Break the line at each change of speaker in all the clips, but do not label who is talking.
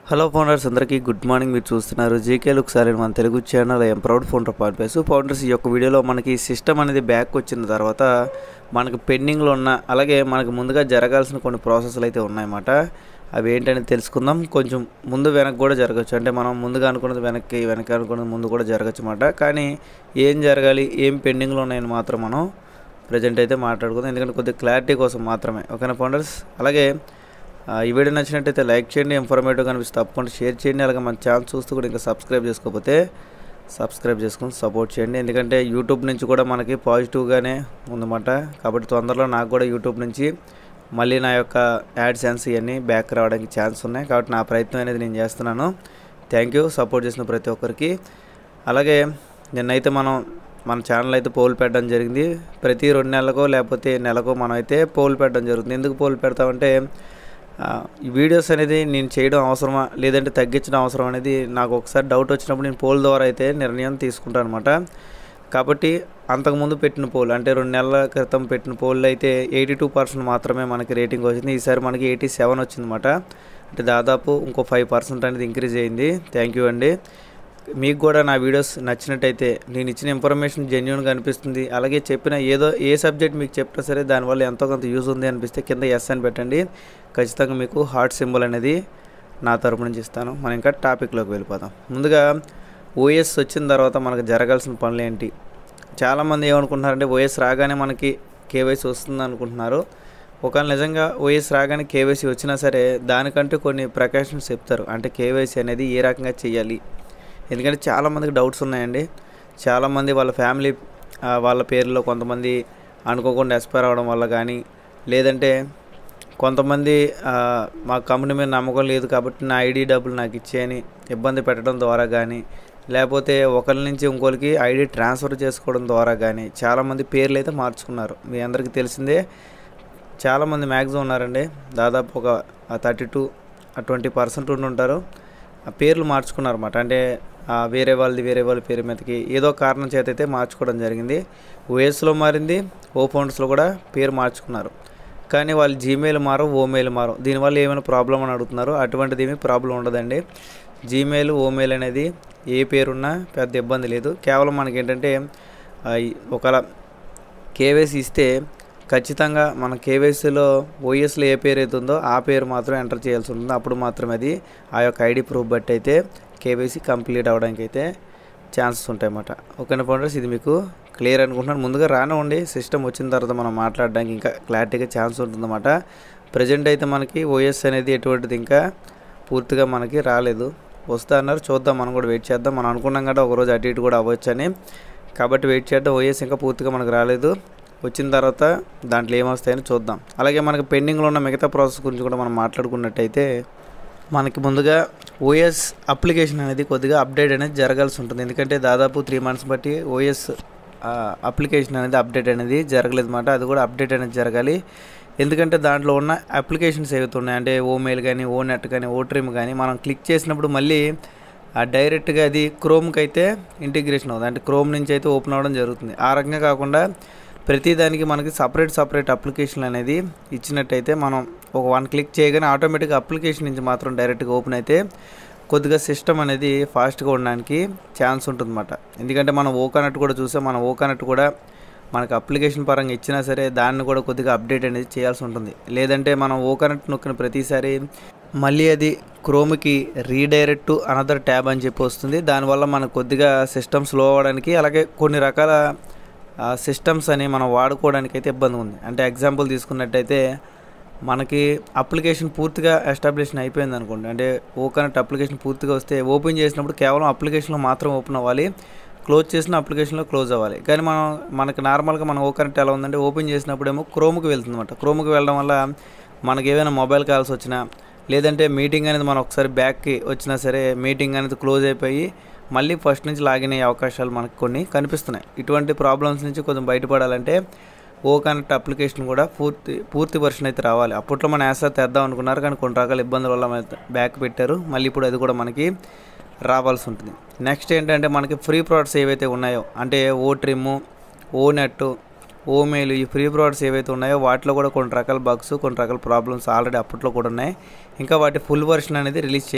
Hello founders అందరికీ good morning. మీరు చూస్తున్నారు జీకే లుక్స్ అని మన Telugu channel. I'm proud founder పార్పేసు. ఫౌండర్స్ ఈ యొక్క వీడియోలో మనకి సిస్టమ్ అనేది బ్యాక్ వచ్చిన తర్వాత మనకు పెండింగ్లో ఉన్న అలాగే మనకు ముందుగా జరగాల్సిన కొన్ని ప్రాసెస్లు అయితే ఉన్నాయన్నమాట. అవి ఏంటనేది తెలుసుకుందాం. కొంచెం ముందు వెనక్కి కూడా జరగచ్చు, అంటే మనం ముందుగా అనుకున్నది వెనక్కి అనుకున్నది ముందు కూడా జరగచ్చు అన్నమాట. కానీ ఏం జరగాలి, ఏం పెండింగ్లో ఉన్నాయని మాత్రం మనం ప్రజెంట్ అయితే మాట్లాడుకుందాం, ఎందుకంటే కొద్దిగా క్లారిటీ కోసం మాత్రమే. ఓకేనా ఫౌండర్స్? అలాగే ఈ వీడియో నచ్చినట్టయితే లైక్ చేయండి, ఇన్ఫర్మేటివ్ కనిపిస్తే తప్పకుండా షేర్ చేయండి. అలాగే మన ఛానల్ చూస్తూ కూడా ఇంకా సబ్స్క్రైబ్ చేసుకోకపోతే సబ్స్క్రైబ్ చేసుకొని సపోర్ట్ చేయండి, ఎందుకంటే యూట్యూబ్ నుంచి కూడా మనకి పాజిటివ్గానే ఉందన్నమాట. కాబట్టి తొందరలో నాకు కూడా యూట్యూబ్ నుంచి మళ్ళీ నా యొక్క యాడ్సెన్స్ ఇవన్నీ బ్యాక్ రావడానికి ఛాన్స్ ఉన్నాయి. కాబట్టి నా ప్రయత్నం అనేది నేను చేస్తున్నాను. థ్యాంక్ యూ సపోర్ట్ చేసిన ప్రతి ఒక్కరికి. అలాగే నిన్నైతే మన ఛానల్ అయితే పోల్ పెట్టడం జరిగింది. ప్రతి 2 నెలలకో లేకపోతే నెలకో మనం అయితే పోల్ పెట్టడం జరుగుతుంది. ఎందుకు పోల్ పెడతామంటే ఈ వీడియోస్ అనేది నేను చేయడం అవసరమా లేదంటే తగ్గించడం అవసరం అనేది నాకు ఒకసారి డౌట్ వచ్చినప్పుడు నేను పోల్ ద్వారా అయితే నిర్ణయం తీసుకుంటాను అనమాట. కాబట్టి అంతకుముందు పెట్టిన పోల్, అంటే 2 నెలల క్రితం పెట్టిన పోల్ అయితే 82% మాత్రమే మనకి రేటింగ్ వచ్చింది. ఈసారి మనకి 87 వచ్చిందన్నమాట. అంటే దాదాపు ఇంకో 5% అనేది ఇంక్రీజ్ అయింది. థ్యాంక్ యూ అండి. మీకు కూడా నా వీడియోస్ నచ్చినట్టయితే, నేను ఇచ్చిన ఇన్ఫర్మేషన్ జెన్యూన్గా అనిపిస్తుంది, అలాగే చెప్పిన ఏ సబ్జెక్ట్ మీకు చెప్పినా సరే దానివల్ల ఎంతో కొంత యూజ్ ఉంది అనిపిస్తే కింద ఎస్ అని పెట్టండి. ఖచ్చితంగా మీకు హార్ట్ సింబల్ అనేది నా తరపు నుంచి ఇస్తాను. మనం ఇంకా టాపిక్లోకి వెళ్ళిపోదాం. ముందుగా ఓఎస్ వచ్చిన తర్వాత మనకు జరగాల్సిన పనులు ఏంటి? చాలామంది ఏమనుకుంటున్నారంటే ఓఎస్ రాగానే మనకి కేవైసీ వస్తుంది అనుకుంటున్నారు. ఒకవేళ నిజంగా ఓఎస్ రాగానే కేవైసీ వచ్చినా సరే దానికంటూ కొన్ని ప్రికాషన్స్ చెప్తారు. అంటే కేవైసీ అనేది ఏ రకంగా చేయాలి, ఎందుకంటే చాలామందికి డౌట్స్ ఉన్నాయండి. చాలామంది వాళ్ళ ఫ్యామిలీ వాళ్ళ పేర్లో కొంతమంది అనుకోకుండా ఎక్స్పైర్ అవ్వడం వల్ల కానీ, లేదంటే కొంతమంది మా కంపెనీ మీద నమ్మకం లేదు కాబట్టి నా ఐడి డబ్బులు నాకు ఇచ్చేయని ఇబ్బంది పెట్టడం ద్వారా కానీ, లేకపోతే ఒకరి నుంచి ఇంకోరికి ఐడి ట్రాన్స్ఫర్ చేసుకోవడం ద్వారా కానీ చాలామంది పేర్లు అయితే మార్చుకున్నారు. మీ అందరికీ తెలిసిందే, చాలామంది మ్యాక్సిమం ఉన్నారండి. దాదాపు ఒక 30-20% ఉండి ఉంటారు. ఆ పేర్లు మార్చుకున్నారన్నమాట. అంటే వేరే వాళ్ళ పేరు మీదకి ఏదో కారణం చేత అయితే మార్చుకోవడం జరిగింది. ఓఎస్లో మారింది, ఓ ఫౌండర్స్లో కూడా పేరు మార్చుకున్నారు. కానీ వాళ్ళు జీమెయిల్ మారవు, ఓమెయిల్ మారవు. దీనివల్ల ఏమైనా ప్రాబ్లం అని అడుగుతున్నారు. అటువంటిది ఏమీ ప్రాబ్లం ఉండదండి. జీమెయిల్, ఓమెయిల్ అనేది ఏ పేరున్నా పెద్ద ఇబ్బంది లేదు. కేవలం మనకి ఏంటంటే ఒకవేళ కేవైసీ ఇస్తే ఖచ్చితంగా మన కేవైసీలో ఓఎస్లో ఏ పేరు అయితే ఉందో ఆ పేరు మాత్రం ఎంటర్ చేయాల్సి ఉంటుంది. అప్పుడు మాత్రమే అది ఆ యొక్క ఐడి ప్రూఫ్ బట్టి అయితే కేవైసీ కంప్లీట్ అవ్వడానికి అయితే ఛాన్సెస్ ఉంటాయన్నమాట. ఓకేనా ఫౌండర్స్? ఇది మీకు క్లియర్ అనుకుంటున్నాను. ముందుగా రానివ్వండి, సిస్టమ్ వచ్చిన తర్వాత మనం మాట్లాడడానికి ఇంకా క్లారిటీగా ఛాన్స్ ఉంటుందన్నమాట. ప్రజెంట్ అయితే మనకి ఓఎస్ అనేది ఎటువంటిది ఇంకా పూర్తిగా మనకి రాలేదు. వస్తా అన్నారు, చూద్దాం. మనం కూడా వెయిట్ చేద్దాం. మనం అనుకున్నాం కదా ఒకరోజు అటు ఇటు కూడా అవ్వచ్చు అని. కాబట్టి వెయిట్ చేద్దాం. ఓఎస్ ఇంకా పూర్తిగా మనకు రాలేదు. వచ్చిన తర్వాత దాంట్లో ఏమొస్తాయని చూద్దాం. అలాగే మనకు పెండింగ్లో ఉన్న మిగతా ప్రాసెస్ గురించి కూడా మనం మాట్లాడుకున్నట్టయితే, మనకి ముందుగా ఓఎస్ అప్లికేషన్ అనేది కొద్దిగా అప్డేట్ అనేది జరగాల్సి ఉంటుంది. ఎందుకంటే దాదాపు 3 months బట్టి ఓఎస్ అప్లికేషన్ అనేది అప్డేట్ అనేది జరగలేదు అన్నమాట. అది కూడా అప్డేట్ అనేది జరగాలి. ఎందుకంటే దాంట్లో ఉన్న అప్లికేషన్స్ ఏవైతే ఉన్నాయి, అంటే ఓమెయిల్ కానీ, ఓ నెట్ కానీ, ఓ ట్రిమ్ కానీ, మనం క్లిక్ చేసినప్పుడు మళ్ళీ డైరెక్ట్గా అది క్రోమ్కి అయితే ఇంటిగ్రేషన్ అవుతుంది. అంటే క్రోమ్ నుంచి అయితే ఓపెన్ అవ్వడం జరుగుతుంది. ఆ రకంగా కాకుండా ప్రతిదానికి మనకి సపరేట్ అప్లికేషన్ అనేది ఇచ్చినట్టయితే మనం ఒక 1 క్లిక్ చేయగానే ఆటోమేటిక్గా అప్లికేషన్ నుంచి మాత్రం డైరెక్ట్గా ఓపెన్ అయితే కొద్దిగా సిస్టమ్ అనేది ఫాస్ట్గా ఉండడానికి ఛాన్స్ ఉంటుందన్నమాట. ఎందుకంటే మనం ఓకనెట్ కూడా చూసాం. మన ఓకనెట్ కూడా మనకు అప్లికేషన్ పరంగా ఇచ్చినా సరే దాన్ని కూడా కొద్దిగా అప్డేట్ అనేది చేయాల్సి ఉంటుంది. లేదంటే మనం ఓకనెట్ నొక్కిన ప్రతిసారి మళ్ళీ అది క్రోమ్కి రీడైరెక్ట్ టు అనదర్ ట్యాబ్ అని చెప్పి వస్తుంది. దానివల్ల మనకు కొద్దిగా సిస్టమ్ స్లో అవ్వడానికి, అలాగే కొన్ని రకాల సిస్టమ్స్ అని మనం వాడుకోవడానికి అయితే ఇబ్బంది ఉంది. అంటే ఎగ్జాంపుల్ తీసుకున్నట్టయితే మనకి అప్లికేషన్ పూర్తిగా ఎస్టాబ్లిషన్ అయిపోయింది అనుకోండి. అంటే ఓకనెట్ అప్లికేషన్ పూర్తిగా వస్తే ఓపెన్ చేసినప్పుడు కేవలం అప్లికేషన్లో మాత్రం ఓపెన్ అవ్వాలి, క్లోజ్ చేసిన అప్లికేషన్లో క్లోజ్ అవ్వాలి. కానీ మనకి నార్మల్గా మన ఓకనెట్ ఎలా ఉందంటే ఓపెన్ చేసినప్పుడేమో క్రోమ్కి వెళ్తుంది అనమాట. క్రోమ్కి వెళ్ళడం వల్ల మనకి ఏమైనా మొబైల్ కాల్స్ వచ్చినా, లేదంటే మీటింగ్ అనేది మనం ఒకసారి బ్యాక్కి వచ్చినా సరే మీటింగ్ అనేది క్లోజ్ అయిపోయి మళ్ళీ ఫస్ట్ నుంచి లాగిన్ అయ్యే అవకాశాలు మనకు కొన్ని కనిపిస్తున్నాయి. ఇటువంటి ప్రాబ్లమ్స్ నుంచి కొంచెం బయటపడాలంటే ఓకనెట్ అప్లికేషన్ కూడా పూర్తి వర్షన్ అయితే రావాలి. అప్పట్లో మన యాసా తెద్దాం అనుకున్నారు, కానీ కొన్ని రకాల ఇబ్బందుల వల్ల బ్యాక్ పెట్టారు. మళ్ళీ ఇప్పుడు అది కూడా మనకి రావాల్సి ఉంటుంది. నెక్స్ట్ ఏంటంటే మనకి ఫ్రీ ప్రోడక్ట్స్ ఏవైతే ఉన్నాయో, అంటే ఓ ట్రిమ్, ఓ నెట్, ఓమెయిల్, ఈ ఫ్రీ ప్రోడక్ట్స్ ఏవైతే ఉన్నాయో వాటిలో కూడా కొన్ని రకాల బగ్స్, కొన్ని రకాల ప్రాబ్లమ్స్ ఆల్రెడీ అప్పట్లో కూడా ఉన్నాయి. ఇంకా వాటి ఫుల్ వర్షన్ అనేది రిలీజ్ చేయాలి.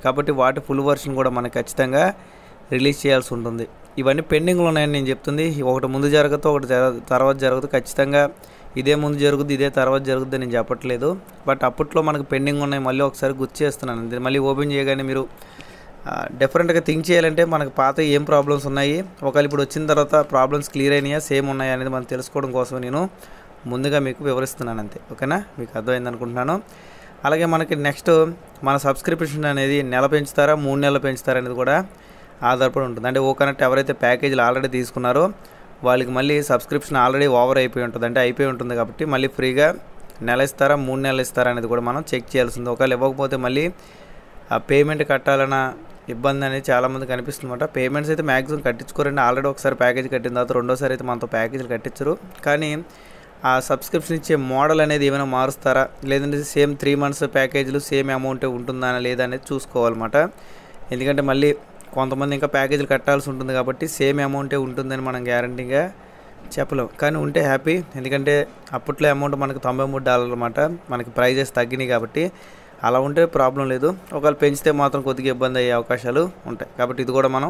కాబట్టి వాటి ఫుల్ వర్షన్ కూడా మనకు ఖచ్చితంగా రిలీజ్ చేయాల్సి ఉంటుంది. ఇవన్నీ పెండింగ్లో ఉన్నాయని నేను చెప్తుంది. ఒకటి ముందు జరగదు, ఒకటి తర్వాత జరగదు. ఖచ్చితంగా ఇదే ముందు జరుగుద్ది, ఇదే తర్వాత జరుగుద్ది నేను చెప్పట్లేదు. బట్ అప్పట్లో మనకు పెండింగ్ ఉన్నాయి, మళ్ళీ ఒకసారి గుర్తు చేస్తున్నాను. ఇది మళ్ళీ ఓపెన్ చేయగానే మీరు డిఫరెంట్గా థింక్ చేయాలంటే మనకు పాత ఏం ప్రాబ్లమ్స్ ఉన్నాయి, ఒకవేళ ఇప్పుడు వచ్చిన తర్వాత ప్రాబ్లమ్స్ క్లియర్ అయినాయా, సేమ్ ఉన్నాయా అనేది మనం తెలుసుకోవడం కోసం నేను ముందుగా మీకు వివరిస్తున్నాను అంతే. ఓకేనా, మీకు అర్థమైంది అనుకుంటున్నాను. అలాగే మనకి నెక్స్ట్ మన సబ్స్క్రిప్షన్ అనేది నెల పెంచుతారా 3 నెలలు పెంచుతారా అనేది కూడా ఆధారపడి ఉంటుంది. అంటే ఓ కనెక్ట్ ఎవరైతే ప్యాకేజీలు ఆల్రెడీ తీసుకున్నారో వాళ్ళకి మళ్ళీ సబ్స్క్రిప్షన్ ఆల్రెడీ ఓవర్ అయిపోయి ఉంటుంది, అంటే అయిపోయి ఉంటుంది. కాబట్టి మళ్ళీ ఫ్రీగా నెల ఇస్తారా 3 నెలలు ఇస్తారా అనేది కూడా మనం చెక్ చేయాల్సింది. ఒకవేళ ఇవ్వకపోతే మళ్ళీ ఆ పేమెంట్ కట్టాలన్న ఇబ్బంది అనేది చాలామంది కనిపిస్తుంది అనమాట. పేమెంట్స్ అయితే మ్యాక్సిమం కట్టించుకోరండి. ఆల్రెడీ ఒకసారి ప్యాకేజ్ కట్టిన తర్వాత రెండోసారి అయితే మనతో ప్యాకేజీలు కట్టించరు. కానీ ఆ సబ్స్క్రిప్షన్ ఇచ్చే మోడల్ అనేది ఏమైనా మారుస్తారా, లేదంటే సేమ్ 3 మంత్స్ ప్యాకేజీలు సేమ్ అమౌంట్ ఉంటుందా లేదా అనేది చూసుకోవాలన్నమాట. ఎందుకంటే మళ్ళీ కొంతమంది ఇంకా ప్యాకేజీలు కట్టాల్సి ఉంటుంది కాబట్టి సేమ్ అమౌంటే ఉంటుందని మనం గ్యారంటీగా చెప్పలేం. కానీ ఉంటే హ్యాపీ, ఎందుకంటే అప్పట్లో అమౌంట్ మనకు $93 అనమాట. మనకి ప్రైజెస్ తగ్గినాయి కాబట్టి అలా ఉంటే ప్రాబ్లం లేదు. ఒకవేళ పెంచితే మాత్రం కొద్దిగా ఇబ్బంది అయ్యే అవకాశాలు ఉంటాయి. కాబట్టి ఇది కూడా మనం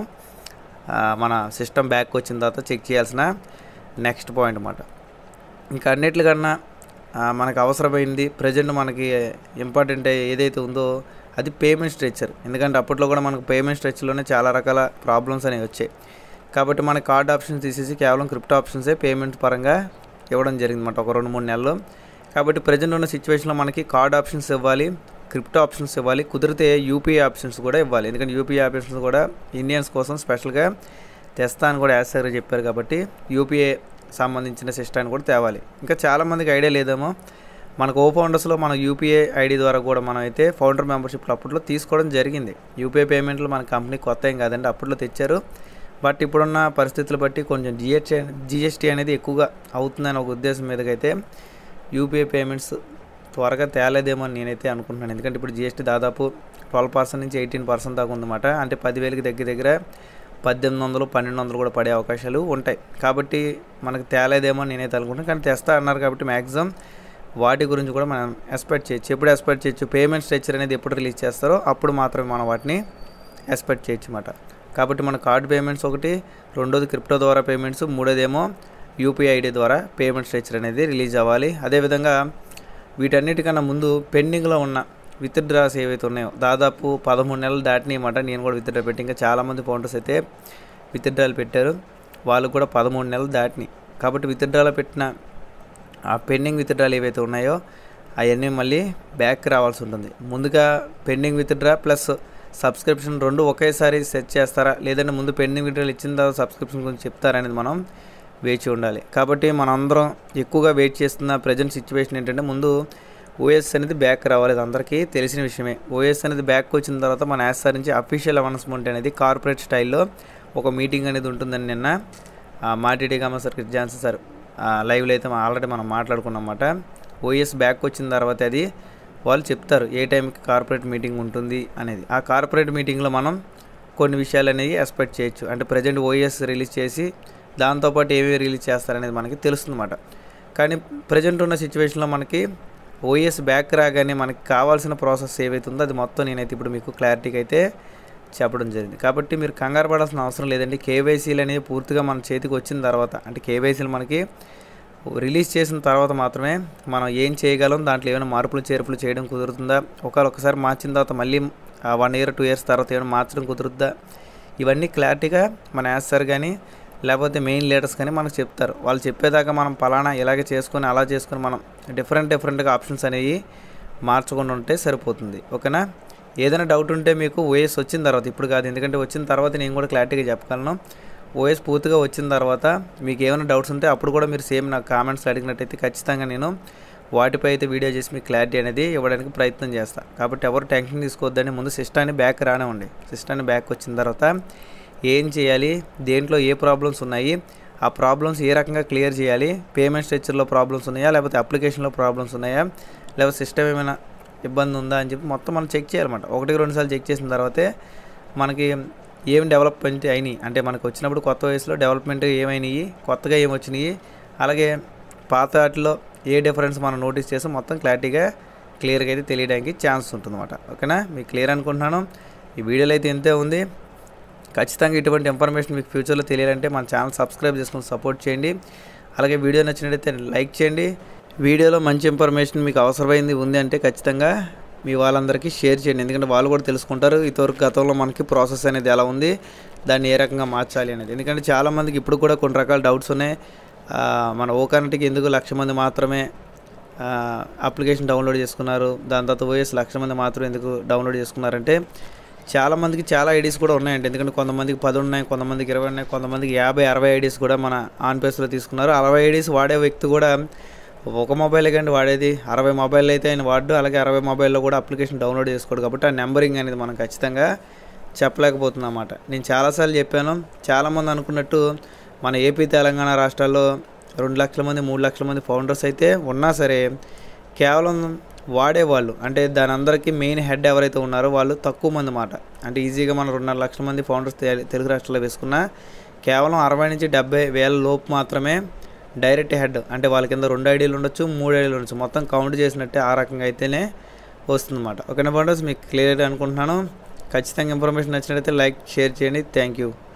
మన సిస్టమ్ బ్యాక్ వచ్చిన తర్వాత చెక్ చేయాల్సిన నెక్స్ట్ పాయింట్ అన్నమాట. ఇంకా అన్నిటికన్నా మనకు అవసరమైంది ప్రజెంట్ మనకి ఇంపార్టెంట్ ఏదైతే ఉందో అది పేమెంట్ స్ట్రక్చర్. ఎందుకంటే అప్పట్లో కూడా మనకు పేమెంట్ స్ట్రక్చర్లోనే చాలా రకాల ప్రాబ్లమ్స్ అనేవి వచ్చాయి. కాబట్టి మన కార్డ్ ఆప్షన్స్ తీసేసి కేవలం క్రిప్టో ఆప్షన్సే పేమెంట్ పరంగా ఇవ్వడం జరిగిందన్నమాట ఒక 2-3 నెలలు. కాబట్టి ప్రజెంట్ ఉన్న సిచ్యువేషన్లో మనకి కార్డ్ ఆప్షన్స్ ఇవ్వాలి, క్రిప్టో ఆప్షన్స్ ఇవ్వాలి, కుదిరితే యూపీఐ ఆప్షన్స్ కూడా ఇవ్వాలి. ఎందుకంటే యూపీఐ ఆప్షన్స్ కూడా ఇండియన్స్ కోసం స్పెషల్గా తెస్తా అని కూడా యాస్ సార్ చెప్పారు. కాబట్టి యూపీఐ సంబంధించిన సిస్టాన్ని కూడా తేవాలి. ఇంకా చాలామందికి ఐడియా లేదేమో, మనకు ఓ ఫౌండర్స్లో మన యూపీఐ ఐడి ద్వారా కూడా మనం అయితే ఫౌండర్ మెంబర్షిప్లో అప్పట్లో తీసుకోవడం జరిగింది. యూపీఐ పేమెంట్లు మన కంపెనీ కొత్త ఏం కాదండి, అప్పట్లో తెచ్చారు. బట్ ఇప్పుడున్న పరిస్థితులు బట్టి కొంచెం జిఎస్టీ అనేది ఎక్కువగా అవుతుందని ఒక ఉద్దేశం మీదకైతే యూపీఐ పేమెంట్స్ త్వరగా తేలేదేమో అని నేనైతే అనుకుంటున్నాను. ఎందుకంటే ఇప్పుడు జిఎస్టీ దాదాపు 12% నుంచి 18% దాకా ఉందన్నమాట. అంటే 10,000కి దగ్గర 1800, 1200 కూడా పడే అవకాశాలు ఉంటాయి. కాబట్టి మనకు తేలేదేమో అని నేనైతే అనుకుంటున్నాను. కానీ తెస్తా అన్నారు కాబట్టి మ్యాక్సిమం వాటి గురించి కూడా మనం ఎక్స్పెక్ట్ చేయొచ్చు. ఎప్పుడు ఎక్స్పెక్ట్ చేయొచ్చు, పేమెంట్ స్ట్రక్చర్ అనేది ఎప్పుడు రిలీజ్ చేస్తారో అప్పుడు మాత్రమే మనం వాటిని ఎక్స్పెక్ట్ చేయొచ్చు అన్నమాట. కాబట్టి మన కార్డ్ పేమెంట్స్ ఒకటి, రెండోది క్రిప్టో ద్వారా పేమెంట్స్, మూడోదేమో యూపీఐ ఐడి ద్వారా పేమెంట్ స్ట్రక్చర్ అనేది రిలీజ్ అవ్వాలి. అదేవిధంగా వీటన్నిటికన్నా ముందు పెండింగ్లో ఉన్న విత్డ్రాస్ ఏవైతే ఉన్నాయో దాదాపు 13 నెలలు దాటినాయి అన్నమాట. నేను కూడా విత్డ్రా పెట్టి, ఇంకా చాలామంది ఫౌండర్స్ అయితే విత్డ్రాలు పెట్టారు, వాళ్ళు కూడా 13 నెలలు దాటినాయి. కాబట్టి విత్డ్రాలో పెట్టిన ఆ పెండింగ్ విత్డ్రాలు ఏవైతే ఉన్నాయో అవన్నీ మళ్ళీ బ్యాక్ రావాల్సి ఉంటుంది. ముందుగా పెండింగ్ విత్డ్రా ప్లస్ సబ్స్క్రిప్షన్ రెండు ఒకేసారి సెట్ చేస్తారా, లేదంటే ముందు పెండింగ్ విత్డ్రాలు ఇచ్చిన తర్వాత సబ్స్క్రిప్షన్ గురించి చెప్తారనేది మనం వేచి ఉండాలి. కాబట్టి మనందరం ఎక్కువగా వెయిట్ చేస్తున్న ప్రజెంట్ సిచ్యువేషన్ ఏంటంటే ముందు ఓఎస్ అనేది బ్యాక్ రావాలి. అది అందరికీ తెలిసిన విషయమే. ఓఎస్ అనేది బ్యాక్ వచ్చిన తర్వాత మన యాస్ఆర్ నుంచి అఫీషియల్ అనౌన్స్మెంట్ అనేది కార్పొరేట్ స్టైల్లో ఒక మీటింగ్ అనేది ఉంటుందని నిన్న మాటిడి కామర్స్ సార్ జాన్సన్ సార్ లైవ్లో అయితే ఆల్రెడీ మనం మాట్లాడుకున్నమాట. ఓఎస్ బ్యాక్ వచ్చిన తర్వాత అది వాళ్ళు చెప్తారు ఏ టైంకి కార్పొరేట్ మీటింగ్ ఉంటుంది అనేది. ఆ కార్పొరేట్ మీటింగ్లో మనం కొన్ని విషయాలు అనేవి ఎక్స్పెక్ట్ చేయొచ్చు. అంటే ప్రజెంట్ ఓఎస్ రిలీజ్ చేసి దాంతోపాటు ఏమేమి రిలీజ్ చేస్తారనేది మనకి తెలుస్తుందన్నమాట. కానీ ప్రజెంట్ ఉన్న సిచ్యువేషన్లో మనకి ఓఎస్ బ్యాక్ రాగానే మనకి కావాల్సిన ప్రాసెస్ ఏవైతే ఉందో అది మొత్తం నేనైతే ఇప్పుడు మీకు క్లారిటీగా అయితే చెప్పడం జరిగింది. కాబట్టి మీరు కంగారు పడాల్సిన అవసరం లేదండి. కేవైసీలు అనేవి పూర్తిగా మన చేతికి వచ్చిన తర్వాత, అంటే కేవైసీలు మనకి రిలీజ్ చేసిన తర్వాత మాత్రమే మనం ఏం చేయగలం, దాంట్లో ఏమైనా మార్పులు చేర్పులు చేయడం కుదురుతుందా, ఒకసారి మార్చిన తర్వాత మళ్ళీ 1 year 2 years తర్వాత ఏమైనా మార్చడం కుదురుద్దా, ఇవన్నీ క్లారిటీగా మన యాస్ఆర్ కానీ లేకపోతే మెయిన్ లీడర్స్ కానీ మనకు చెప్తారు. వాళ్ళు చెప్పేదాకా మనం పలానా ఇలాగే చేసుకొని అలా చేసుకొని మనం డిఫరెంట్గా ఆప్షన్స్ అనేవి మార్చకుండా ఉంటే సరిపోతుంది. ఓకేనా. ఏదైనా డౌట్ ఉంటే మీకు ఓఎస్ వచ్చిన తర్వాత, ఇప్పుడు కాదు, ఎందుకంటే వచ్చిన తర్వాత నేను కూడా క్లారిటీగా చెప్పగలను. ఓఎస్ పూర్తిగా వచ్చిన తర్వాత మీకు ఏమైనా డౌట్స్ ఉంటే అప్పుడు కూడా మీరు సేమ్ నాకు కామెంట్స్ అడిగినట్టయితే ఖచ్చితంగా నేను వాటిపై అయితే వీడియో చేసి మీకు క్లారిటీ అనేది ఇవ్వడానికి ప్రయత్నం చేస్తాను. కాబట్టి ఎవరు టెన్షన్ తీసుకోవద్దని ముందు సిస్టాన్ని బ్యాక్ రానివ్వండి. సిస్టాన్ని బ్యాక్ వచ్చిన తర్వాత ఏం చేయాలి, దేంట్లో ఏ ప్రాబ్లమ్స్ ఉన్నాయి, ఆ ప్రాబ్లమ్స్ ఏ రకంగా క్లియర్ చేయాలి, పేమెంట్ స్ట్రక్చర్లో ప్రాబ్లమ్స్ ఉన్నాయా, లేకపోతే అప్లికేషన్లో ప్రాబ్లమ్స్ ఉన్నాయా, లేకపోతే సిస్టమ్ ఏమైనా ఇబ్బంది ఉందా అని చెప్పి మొత్తం మనం చెక్ చేయాలన్నమాట. 1-2 సార్లు చెక్ చేసిన తర్వాతే మనకి ఏం డెవలప్మెంట్ అయినాయి, అంటే మనకు వచ్చినప్పుడు కొత్త వయసులో డెవలప్మెంట్ ఏమైనాయి, కొత్తగా ఏమి వచ్చినాయి, అలాగే పాత వాటిలో ఏ డిఫరెన్స్ మనం నోటీస్ చేసి మొత్తం క్లారిటీగా క్లియర్గా అయితే తెలియడానికి ఛాన్స్ ఉంటుందన్నమాట. ఓకేనా, మీకు క్లియర్ అనుకుంటున్నాను. ఈ వీడియోలో అయితే ఇంతే ఉంది. ఖచ్చితంగా ఇటువంటి ఇన్ఫర్మేషన్ మీకు ఫ్యూచర్లో తెలియాలంటే మన ఛానల్ సబ్స్క్రైబ్ చేసుకొని సపోర్ట్ చేయండి. అలాగే వీడియో నచ్చినట్లయితే లైక్ చేయండి. వీడియోలో మంచి ఇన్ఫర్మేషన్ మీకు అవసరమైంది ఉంది అంటే ఖచ్చితంగా మీ వాళ్ళందరికీ షేర్ చేయండి. ఎందుకంటే వాళ్ళు కూడా తెలుసుకుంటారు ఇంతవరకు గతంలో మనకి ప్రాసెస్ అనేది ఎలా ఉంది, దాన్ని ఏ రకంగా మార్చాలి అనేది. ఎందుకంటే చాలామందికి ఇప్పుడు కూడా కొన్ని రకాల డౌట్స్ ఉన్నాయి. మన ఓకనెక్ట్కి ఎందుకు 1,00,000 మంది మాత్రమే అప్లికేషన్ డౌన్లోడ్ చేసుకున్నారు, దాని తర్వాత ఓఎస్ 1,00,000 మంది మాత్రం ఎందుకు డౌన్లోడ్ చేసుకున్నారంటే చాలామందికి చాలా ఐడీస్ కూడా ఉన్నాయండి. ఎందుకంటే కొంతమందికి 10 ఉన్నాయి, కొంతమందికి 20 ఉన్నాయి, కొంతమందికి 50, 60 ఐడీస్ కూడా మన ఆన్పేస్లో తీసుకున్నారు. 60 ఐడీస్ వాడే వ్యక్తి కూడా ఒక మొబైల్ కంటే వాడేది 60 మొబైల్ అయితే ఆయన వాడు, అలాగే 60 మొబైల్లో కూడా అప్లికేషన్ డౌన్లోడ్ చేసుకోడు. కాబట్టి ఆ నెంబరింగ్ అనేది మనం ఖచ్చితంగా చెప్పలేకపోతుంది అన్నమాట. నేను చాలాసార్లు చెప్పాను. చాలామంది అనుకున్నట్టు మన ఏపీ, తెలంగాణ రాష్ట్రాల్లో 2,00,000 మంది, 3,00,000 మంది ఫౌండర్స్ అయితే ఉన్నా సరే కేవలం వాడేవాళ్ళు అంటే దాని అందరికీ మెయిన్ హెడ్ ఎవరైతే ఉన్నారో వాళ్ళు తక్కువ మంది మాట. అంటే ఈజీగా మనం 2.5 లక్షల మంది ఫౌండర్స్ తెలుగు రాష్ట్రాల్లో వేసుకున్నా కేవలం 60 నుంచి 70 వేల లోపు మాత్రమే డైరెక్ట్ హెడ్. అంటే వాళ్ళ కింద 2 ఐడీలు ఉండొచ్చు, 3 ఐడీలు ఉండొచ్చు, మొత్తం కౌంట్ చేసినట్టే ఆ రకంగా అయితేనే వస్తుందన్నమాట. ఓకేనా ఫౌండర్స్, మీకు క్లియర్ అనుకుంటున్నాను. ఖచ్చితంగా ఇన్ఫర్మేషన్ నచ్చినట్లయితే లైక్, షేర్ చేయండి. Thank you.